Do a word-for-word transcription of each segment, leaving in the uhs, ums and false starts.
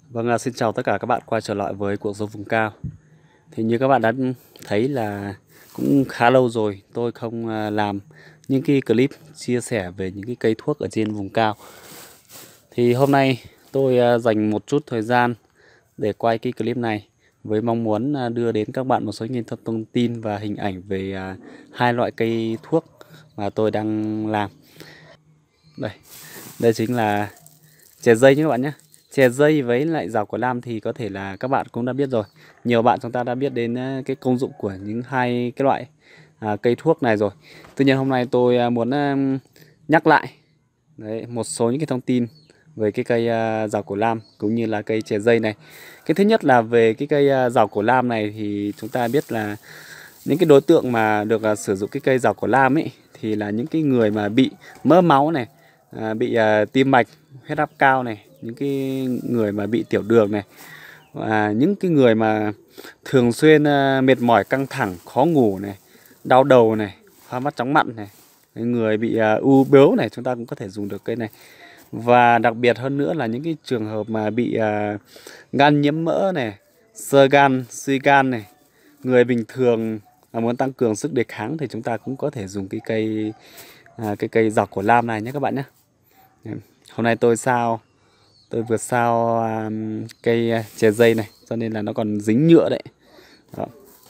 Vâng, à, xin chào tất cả các bạn quay trở lại với cuộc sống vùng cao. Thì như các bạn đã thấy là cũng khá lâu rồi tôi không à, làm những cái clip chia sẻ về những cái cây thuốc ở trên vùng cao. Thì hôm nay tôi à, dành một chút thời gian để quay cái clip này với mong muốn à, đưa đến các bạn một số những thông tin và hình ảnh về à, hai loại cây thuốc mà tôi đang làm. Đây, đây chính là chè dây nhé các bạn nhé. Chè dây với lại rau cỏ lam thì có thể là các bạn cũng đã biết rồi. Nhiều bạn chúng ta đã biết đến ờ, cái công dụng của những hai cái loại à, cây thuốc này rồi. Tuy nhiên hôm nay tôi à, muốn à, nhắc lại đấy, một số những cái thông tin về cái cây à, rau cỏ lam cũng như là cây chè dây này. Cái thứ nhất là về cái cây à, rau cỏ lam này thì chúng ta biết là những cái đối tượng mà được à, sử dụng cái cây rau cỏ lam ấy thì là những cái người mà bị mỡ máu này, à, bị à, tim mạch, huyết áp cao này, những cái người mà bị tiểu đường này, và những cái người mà thường xuyên à, mệt mỏi căng thẳng, khó ngủ này, đau đầu này, hoa mắt chóng mặt này, người bị à, u bướu này, chúng ta cũng có thể dùng được cây này. Và đặc biệt hơn nữa là những cái trường hợp mà bị à, gan nhiễm mỡ này, xơ gan, suy gan này, người bình thường mà muốn tăng cường sức đề kháng thì chúng ta cũng có thể dùng cái cây à, cái cây dọc của lam này nhé các bạn nhé. Hôm nay tôi sao tôi vừa sao um, cây chè dây này cho nên là nó còn dính nhựa đấy. Đó.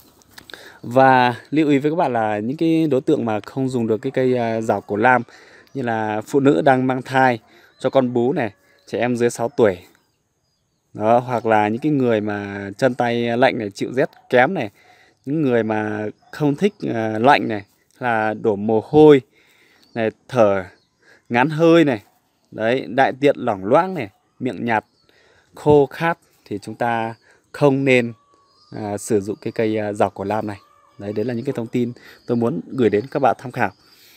Và lưu ý với các bạn là những cái đối tượng mà không dùng được cái cây uh, rào cổ lam như là phụ nữ đang mang thai, cho con bú này, trẻ em dưới sáu tuổi. Đó, hoặc là những cái người mà chân tay lạnh này, chịu rét kém này, những người mà không thích uh, lạnh này, là đổ mồ hôi này, thở ngán hơi này, đấy, đại tiện lỏng loãng này, miệng nhạt, khô khát thì chúng ta không nên à, sử dụng cái cây à, rau cỏ lam này. Đấy, đấy là những cái thông tin tôi muốn gửi đến các bạn tham khảo.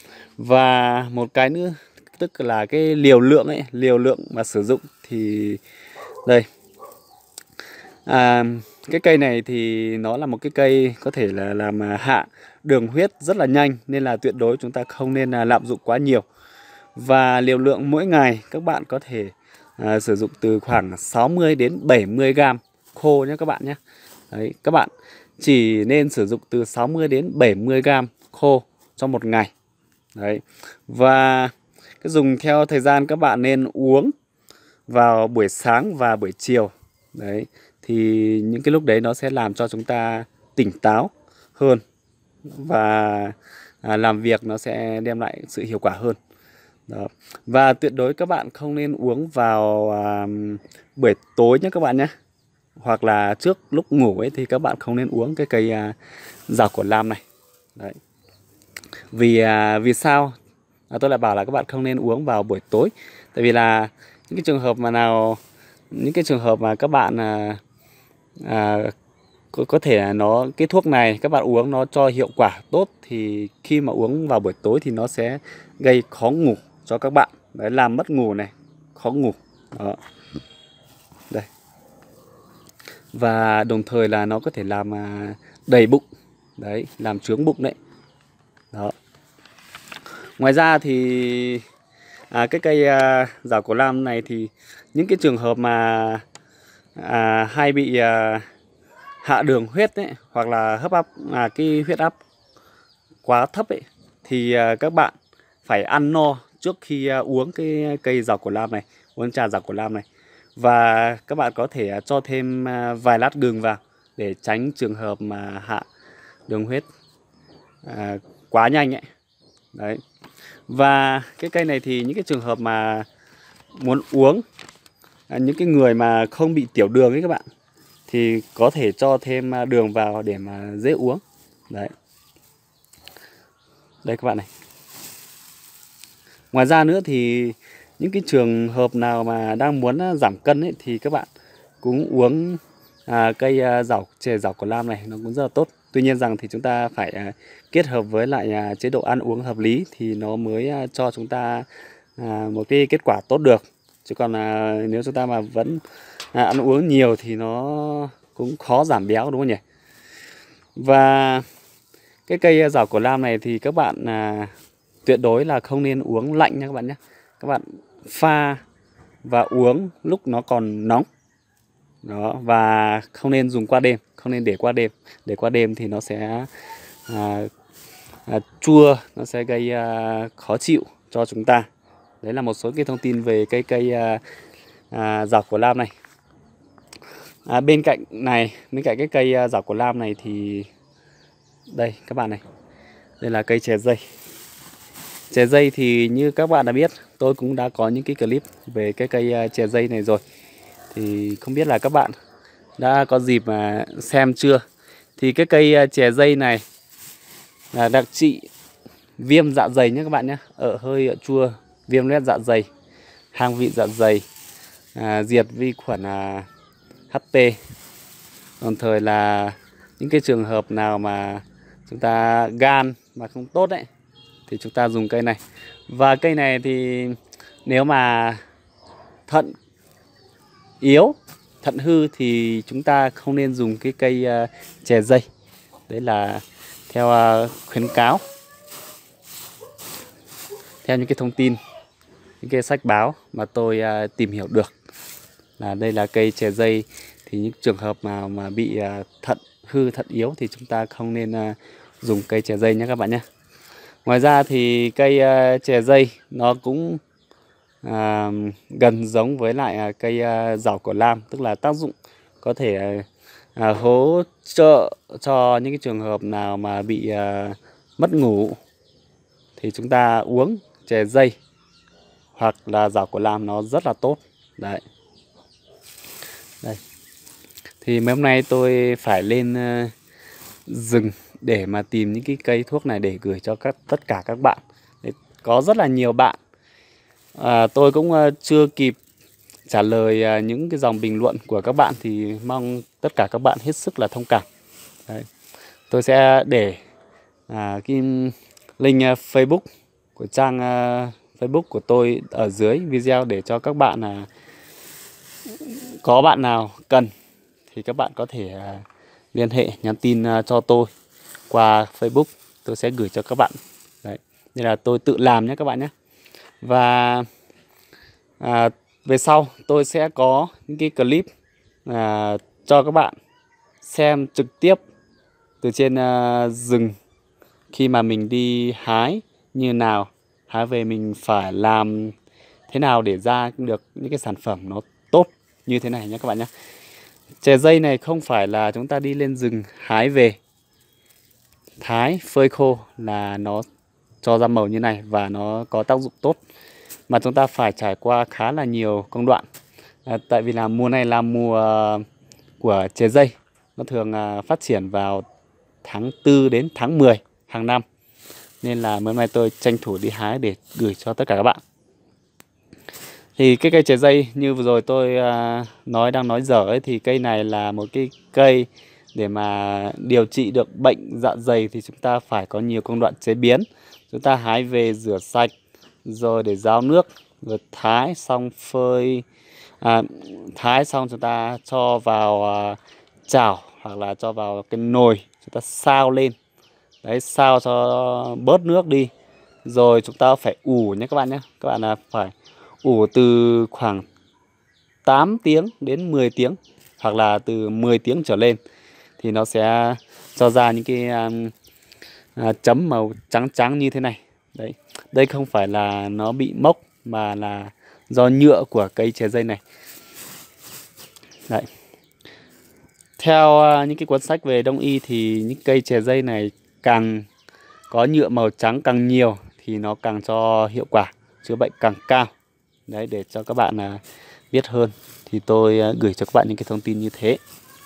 Và một cái nữa tức là cái liều lượng ấy, liều lượng mà sử dụng thì đây. À, cái cây này thì nó là một cái cây có thể là làm hạ đường huyết rất là nhanh, nên là tuyệt đối chúng ta không nên là lạm dụng quá nhiều. Và liều lượng mỗi ngày các bạn có thể à, sử dụng từ khoảng sáu mươi đến bảy mươi gram khô nhé các bạn nhé. Đấy, các bạn chỉ nên sử dụng từ sáu mươi đến bảy mươi gram khô trong một ngày. Đấy. Và cái dùng theo thời gian các bạn nên uống vào buổi sáng và buổi chiều. Đấy, thì những cái lúc đấy nó sẽ làm cho chúng ta tỉnh táo hơn và à, làm việc nó sẽ đem lại sự hiệu quả hơn. Đó. Và tuyệt đối các bạn không nên uống vào à, buổi tối nhé các bạn nhé. Hoặc là trước lúc ngủ ấy thì các bạn không nên uống cái cây à, rau cỏ lam này. Đấy. Vì à, vì sao à, tôi lại bảo là các bạn không nên uống vào buổi tối. Tại vì là những cái trường hợp mà nào những cái trường hợp mà các bạn à, à, có, có thể là nó cái thuốc này các bạn uống nó cho hiệu quả tốt thì khi mà uống vào buổi tối thì nó sẽ gây khó ngủ cho các bạn. Đấy, làm mất ngủ này, khó ngủ. Đó. Đây. Và đồng thời là nó có thể làm à, đầy bụng. Đấy, làm chướng bụng đấy. Đó. Ngoài ra thì à, cái cây à, rau cỏ lam này thì những cái trường hợp mà à, hay bị à, hạ đường huyết ấy, hoặc là hấp áp à, cái huyết áp quá thấp ấy, thì à, các bạn phải ăn no trước khi à, uống cái cây rau cỏ lam này, uống trà rau cỏ lam này. Và các bạn có thể à, cho thêm à, vài lát gừng vào để tránh trường hợp mà hạ đường huyết à, quá nhanh ấy. Đấy. Và cái cây này thì những cái trường hợp mà muốn uống à, những cái người mà không bị tiểu đường ấy các bạn thì có thể cho thêm à, đường vào để mà dễ uống. Đấy. Đây các bạn này. Ngoài ra nữa thì những cái trường hợp nào mà đang muốn à, giảm cân ấy thì các bạn cũng uống à, cây à, rau chè rau cỏ lam này, nó cũng rất là tốt. Tuy nhiên rằng thì chúng ta phải à, kết hợp với lại à, chế độ ăn uống hợp lý thì nó mới à, cho chúng ta à, một cái kết quả tốt được. Chứ còn à, nếu chúng ta mà vẫn à, ăn uống nhiều thì nó cũng khó giảm béo, đúng không nhỉ? Và cái cây rau cỏ lam này thì các bạn à, tuyệt đối là không nên uống lạnh nha các bạn nhé. Các bạn pha và uống lúc nó còn nóng. Đó, và không nên dùng qua đêm, không nên để qua đêm. Để qua đêm thì nó sẽ à, à, chua, nó sẽ gây à, khó chịu cho chúng ta. Đấy là một số cái thông tin về cây cây à, à, giảo cổ lam này. À, bên cạnh này, bên cạnh cái cây à, giảo cổ lam này thì đây các bạn này, đây là cây chè dây. Chè dây thì như các bạn đã biết, tôi cũng đã có những cái clip về cái cây à, chè dây này rồi. Thì không biết là các bạn đã có dịp mà xem chưa. Thì cái cây à, chè dây này là đặc trị viêm dạ dày nhé các bạn nhé. Ở hơi ở chua, viêm loét dạ dày, hang vị dạ dày, à, diệt vi khuẩn à, hát pê. Đồng thời là những cái trường hợp nào mà chúng ta gan mà không tốt đấy thì chúng ta dùng cây này. Và cây này thì nếu mà thận yếu, thận hư thì chúng ta không nên dùng cái cây uh, chè dây. Đấy là theo uh, khuyến cáo, theo những cái thông tin, những cái sách báo mà tôi uh, tìm hiểu được, là đây là cây chè dây. Thì những trường hợp nào mà bị uh, thận hư, thận yếu thì chúng ta không nên uh, dùng cây chè dây nhé các bạn nhé. Ngoài ra thì cây uh, chè dây nó cũng à, gần giống với lại à, cây à, giảo cổ lam, tức là tác dụng có thể à, hỗ trợ cho những cái trường hợp nào mà bị à, mất ngủ thì chúng ta uống chè dây hoặc là giảo cổ lam nó rất là tốt. Đấy. Đây. Thì mấy hôm nay tôi phải lên uh, rừng để mà tìm những cái cây thuốc này để gửi cho các tất cả các bạn. Đấy, có rất là nhiều bạn. À, tôi cũng uh, chưa kịp trả lời uh, những cái dòng bình luận của các bạn, thì mong tất cả các bạn hết sức là thông cảm. Đấy. Tôi sẽ để à, cái link uh, Facebook của trang uh, Facebook của tôi ở dưới video để cho các bạn uh, có bạn nào cần thì các bạn có thể uh, liên hệ nhắn tin uh, cho tôi qua Facebook, tôi sẽ gửi cho các bạn. Đấy. Đây là tôi tự làm nhé các bạn nhé. Và à, về sau tôi sẽ có những cái clip à, cho các bạn xem trực tiếp từ trên à, rừng khi mà mình đi hái như nào, hái về mình phải làm thế nào để ra được những cái sản phẩm nó tốt như thế này nhé các bạn nhé. Chè dây này không phải là chúng ta đi lên rừng hái về, thái, phơi khô là nó cho ra màu như này và nó có tác dụng tốt, mà chúng ta phải trải qua khá là nhiều công đoạn. À, tại vì là mùa này là mùa của chè dây, nó thường à, phát triển vào tháng tư đến tháng mười hàng năm, nên là hôm nay tôi tranh thủ đi hái để gửi cho tất cả các bạn. Thì cái cây chè dây như vừa rồi tôi à, nói đang nói dở ấy, thì cây này là một cái cây để mà điều trị được bệnh dạ dày thì chúng ta phải có nhiều công đoạn chế biến. Chúng ta hái về rửa sạch rồi để ráo nước, rồi thái xong phơi à, thái xong chúng ta cho vào à, chảo hoặc là cho vào cái nồi, chúng ta xào lên. Đấy, xào cho bớt nước đi. Rồi chúng ta phải ủ nhé các bạn nhé. Các bạn là phải ủ từ khoảng tám tiếng đến mười tiếng, hoặc là từ mười tiếng trở lên, thì nó sẽ cho ra những cái à, à, chấm màu trắng trắng như thế này. Đấy, đây không phải là nó bị mốc mà là do nhựa của cây chè dây này. Đấy. Theo uh, những cái cuốn sách về đông y thì những cây chè dây này càng có nhựa màu trắng càng nhiều thì nó càng cho hiệu quả chữa bệnh càng cao. Đấy, để cho các bạn uh, biết hơn thì tôi uh, gửi cho các bạn những cái thông tin như thế.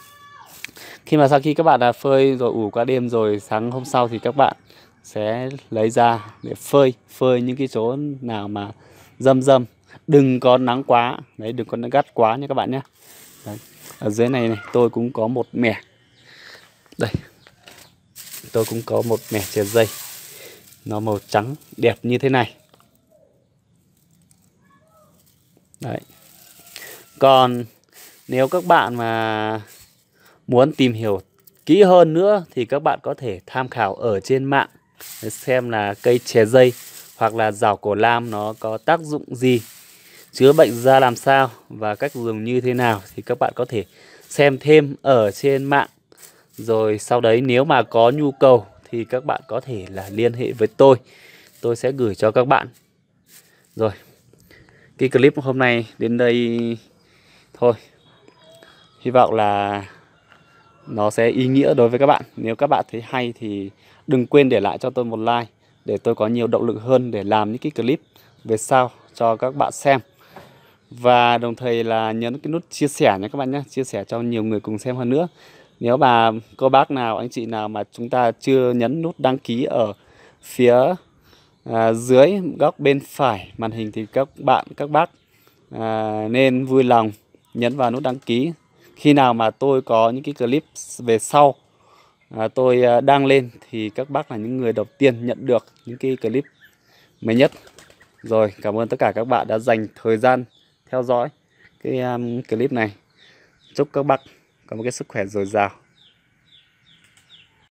Khi mà sau khi các bạn uh, phơi rồi ủ qua đêm rồi, sáng hôm sau thì các bạn sẽ lấy ra để phơi phơi những cái chỗ nào mà râm râm, đừng có nắng quá. Đấy, đừng có gắt quá nha các bạn nhé. Đấy. Ở dưới này này tôi cũng có một mẻ, đây tôi cũng có một mẻ chè dây, nó màu trắng đẹp như thế này. Đấy. Còn nếu các bạn mà muốn tìm hiểu kỹ hơn nữa thì các bạn có thể tham khảo ở trên mạng để xem là cây chè dây hoặc là giảo cổ lam nó có tác dụng gì chữa bệnh ra làm sao và cách dùng như thế nào thì các bạn có thể xem thêm ở trên mạng. Rồi sau đấy nếu mà có nhu cầu thì các bạn có thể là liên hệ với tôi. Tôi sẽ gửi cho các bạn. Rồi, cái clip hôm nay đến đây thôi. Hy vọng là nó sẽ ý nghĩa đối với các bạn. Nếu các bạn thấy hay thì đừng quên để lại cho tôi một like để tôi có nhiều động lực hơn để làm những cái clip về sau cho các bạn xem. Và đồng thời là nhấn cái nút chia sẻ nha các bạn nhé, chia sẻ cho nhiều người cùng xem hơn nữa. Nếu mà cô bác nào, anh chị nào mà chúng ta chưa nhấn nút đăng ký ở phía à, dưới góc bên phải màn hình thì các bạn, các bác à, nên vui lòng nhấn vào nút đăng ký. Khi nào mà tôi có những cái clip về sau à, tôi à, đăng lên thì các bác là những người đầu tiên nhận được những cái clip mới nhất. Rồi, cảm ơn tất cả các bạn đã dành thời gian theo dõi cái um, clip này. Chúc các bác có một cái sức khỏe dồi dào.